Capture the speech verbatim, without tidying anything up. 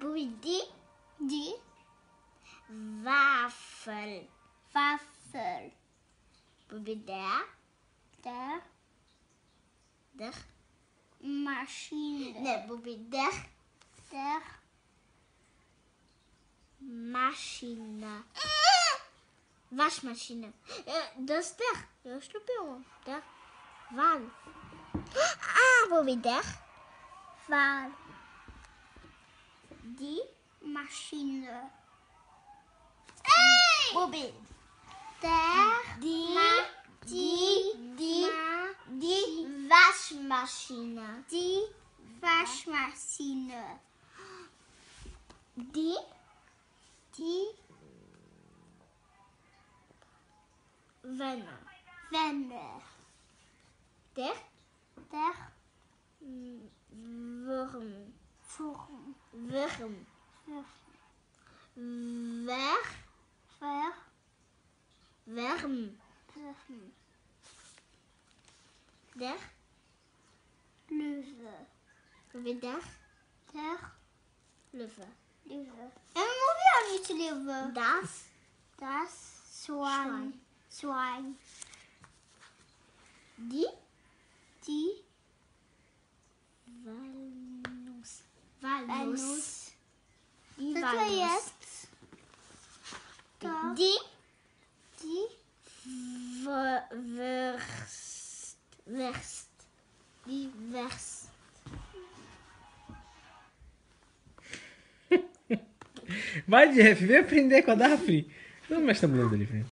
Die. Die. Wafel. Wafel. Der. Der. Der. Machine. Nee, Bobby, der. Der. Machine. Waschmaschine. Dat is der. Dat is de pil. Der. Wal. Ah, Bobby, der. Wal. Die Maschine. Hey! Bobby. Der. Die. Ma, die. Die. Ma, die Waschmaschine. Die Waschmaschine. Die. Die. Wenne. Wenne. Der. Der. Wurm. Wurm. Wurm. Ver. Ver. Wärm. Wärm. Der. Löwe. Wie der? Der. Löwe. Löwe. En dan moet je ook niet leeuwen. Das. Das. Schwein. Schwein. Die. Die. Walnuss. Walnuss. Die Walnuss. Die. Die. Wurst. Wurst. Die wurst. Vai, Jeff, vem aprender com a Daphne. Não mexe na mulher dele, velho.